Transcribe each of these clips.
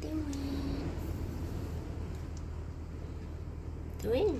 Tuwing. Tuwing.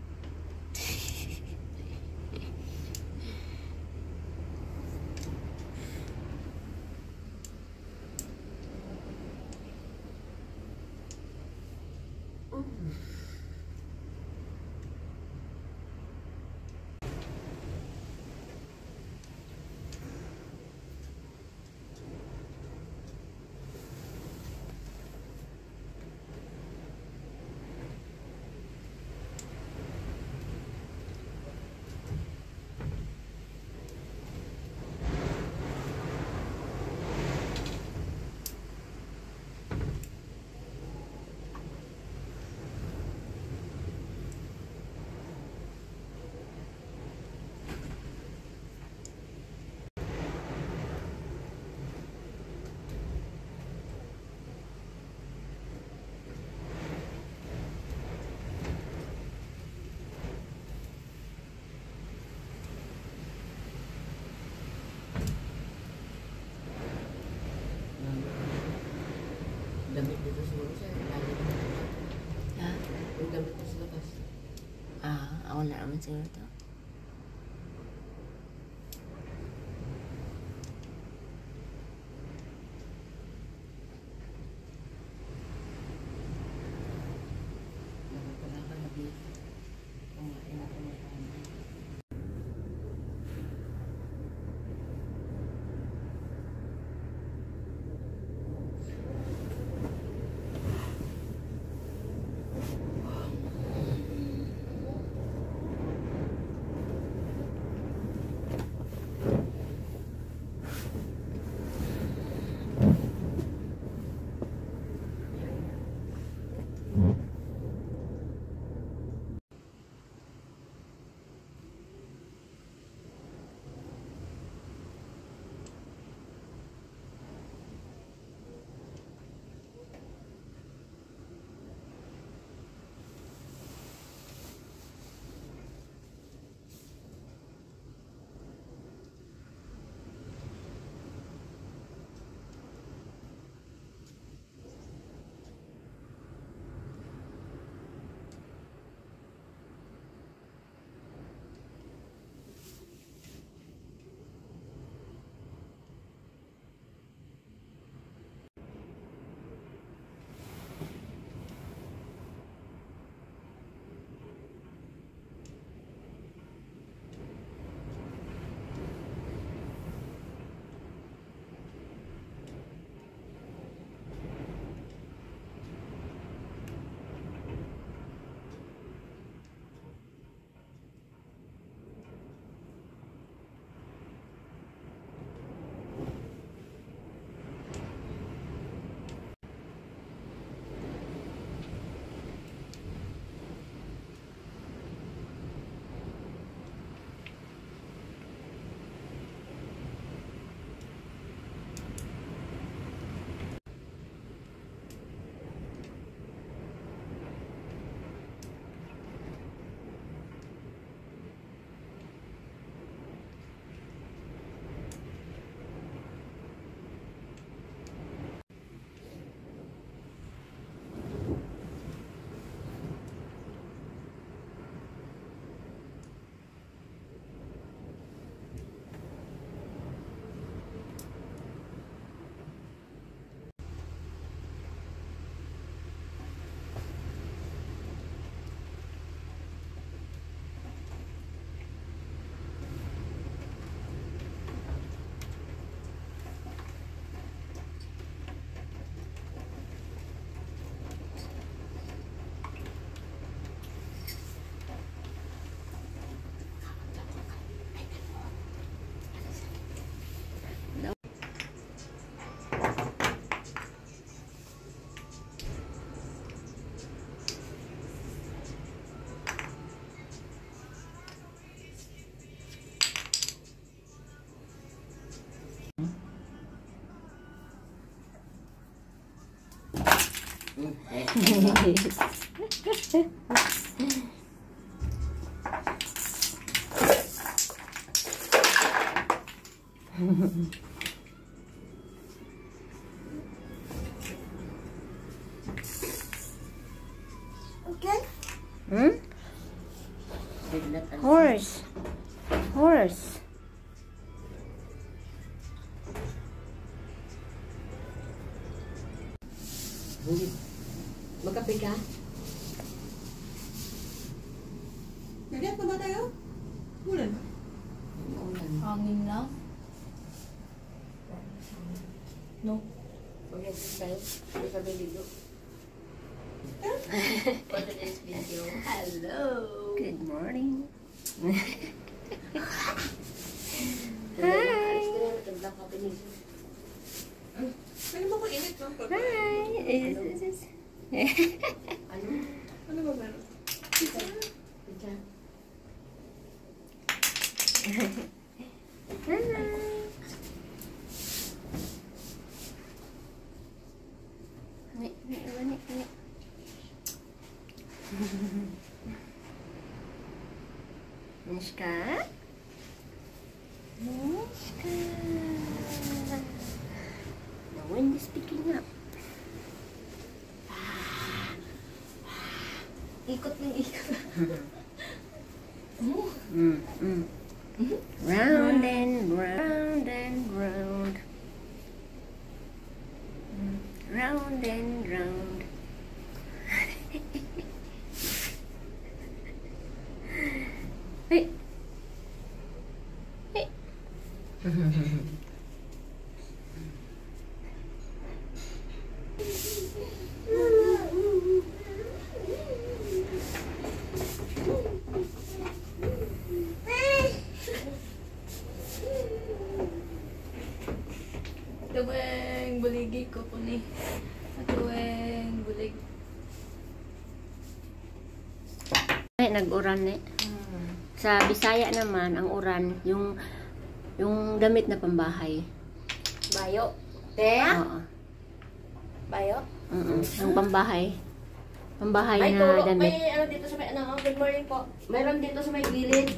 Damit dito siguro siya. Ha? Yung damit ko sa labas. Ako na naman siguro to. Wala ka na dito. Kumain ako ng kanin. Horse. Horse. Magkape ka? Nagayat pa ba tayo? Ulan. Ulan. Hangin lang. No. Mag-edit tayo. Hindi ka video. For today's video. Hello! Good morning. Hi! Magandang kape ni Ano ba kung init lang? Hi. Ano? Ano ba meron? Pizza. Mishka? Mishka? The wind is picking up. Ikot ng ikot. Round and round and round. Round and round. Hey. Hey. Tuwing buligi ko po ni. Tuwing bulig. Ay, nag-uran eh. Sa Bisaya naman, ang uran, yung damit na pambahay. Bayo. Te? Oo. Bayo? Ang pambahay. Pambahay May na tulo. damit. May ano dito sa may ano. Good morning po. Meron dito sa may gilid.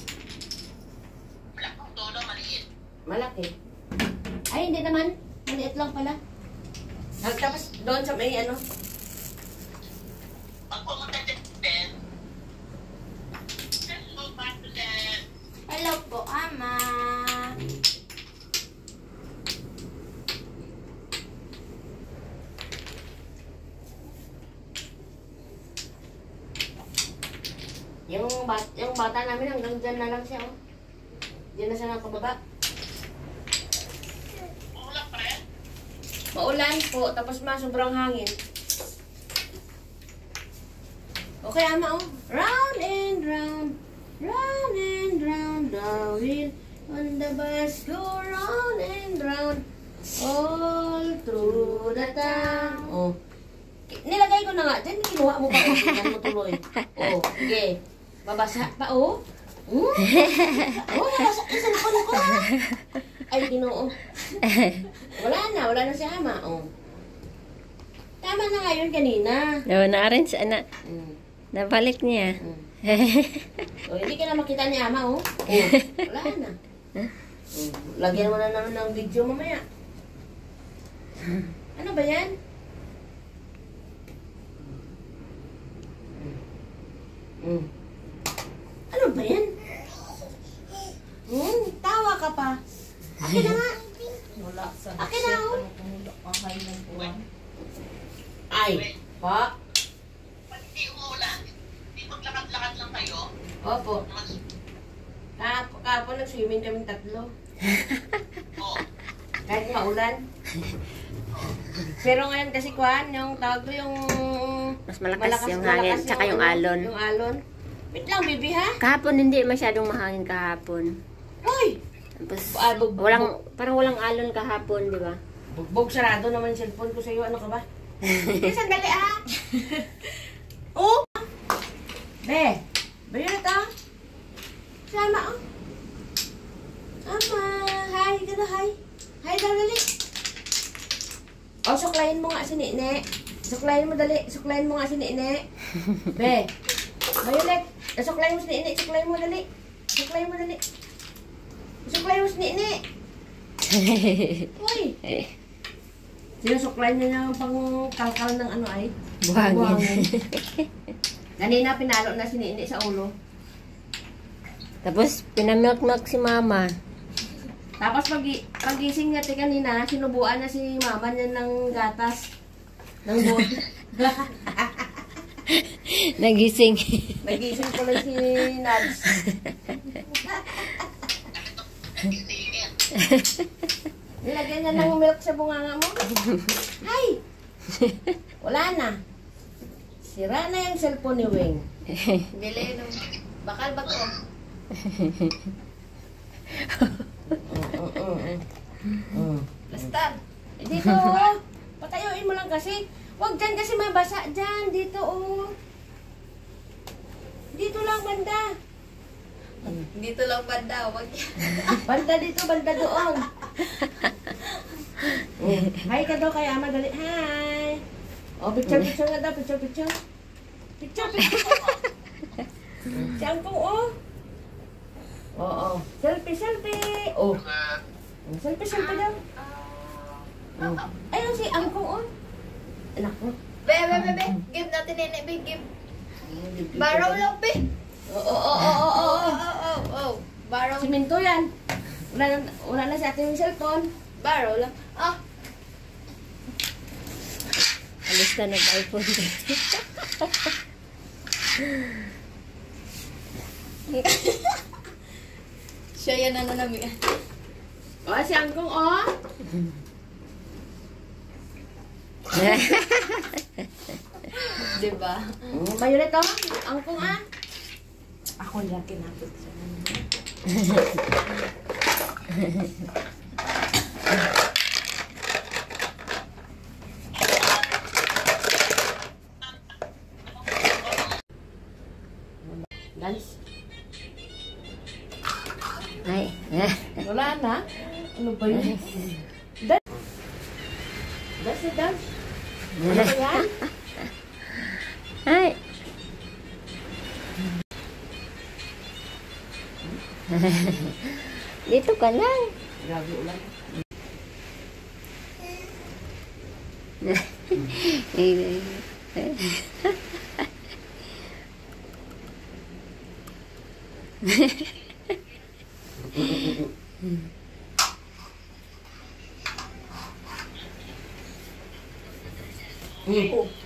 Malaki. Ay, hindi naman. Maliit lang pala. Tapos doon sa may ano. Hello po, Ama. Yung bata namin hanggang dyan na lang siya, oh. Diyan na siya nakababa. Maulan po, tapos sobrang hangin. Okay, Ama, oh. Round and round, round and round, the wheel on the bus go round and round, all through the town. Oh. Nilagay ko na nga dyan, kinuha mo pa. Tingnan mo tuloy. Oh, sige. Babasa pa, oh. Oh, nabasa ka sa lakon ko. Ay, Ginoo. Wala na si Ama, oh. Tama na nga yun kanina. No, na-arrange na. Mm. Nabalik niya. Oh, hindi ka na makita ni Ama, oh. Oh, wala na. Lagyan mo na naman ng video mamaya. Ano ba yan? Ano ba yan? Tawa ka pa. Akin na nga. Wala sa Akin na, oh. Kahay ng buwan. Ay, pa. Hindi umuulan. Hindi maglakad-lakad lang kayo. Opo. Kapon nag-swimming kaming tatlo. Oo. Kahit maulan. Pero ngayon kasi kuhan, yung tawag ko yung Mas malakas yung hangin, tsaka yung alon. Yung alon. Wait lang, baby, ha? Kahapon hindi masyadong mahangin kahapon. Hoy! Tapos parang walang alon kahapon, di ba? Bugbog sarado naman yung cellphone ko sa'yo. Ano ka ba? Sandali, ha? Oh! Be! Bayunat, ha? Sama, oh. Ama! Hi! Ganda, hi! Hi, dali! Oh, suklayin mo nga si Nene. Suklayin mo, dali. Suklayin mo nga si Nene. Be! Bayunat! Suklayin mo si Nene. Suklayin mo, dali. Suklayin mo, dali. Suklayin mo si Nene. Uy! Sinusuklayin niya ng pang-kalkal ng ano ay? Buhangin. Kanina pinalo na si Nene sa ulo. Tapos, pinamilk-milk si mama. Tapos pagising natin kanina, sinubuan na si mama niya ng gatas. Ng buwan. Nagising. Nagising ko lang si Nads. Nilagyan niya ng milk sa bunganga mo. Ay! Wala na. Sira na yung cellphone ni Wing. Bili nung bakal ba to? Basta. Dito, patayuin mo lang kasi. Huwag dyan kasi mabasa dyan. Dito, oh. Dito lang, banda. Dito lang banda, wag yan. Banda dito, banda doon. Hi ka daw kay Ama, dali. Hi. Oh, picture nga daw, picture. Picture. Si Angkong, oh. Oo. Selfie. Oh. Selfie daw. Oh. Ayun si Angkong, oh. Anak ko. Be. Give natin nene, be. Give. Baraw lang, be. Oo. Baraw. Siminto yan. Wala na si ate yung cellphone. Baraw lang. Ah. Alis ka nag-iPhone. Siya yan ano namin. Oh, si Angkong, oh. Diba? Violet, oh. Angkong, ah. Ako lang kinapit siya. Dance. Ay. Wala na. Ano ba yun? Dance. Dance. Ano ba yan? Ay. Dito ka lang. Grabe ulan. Oh.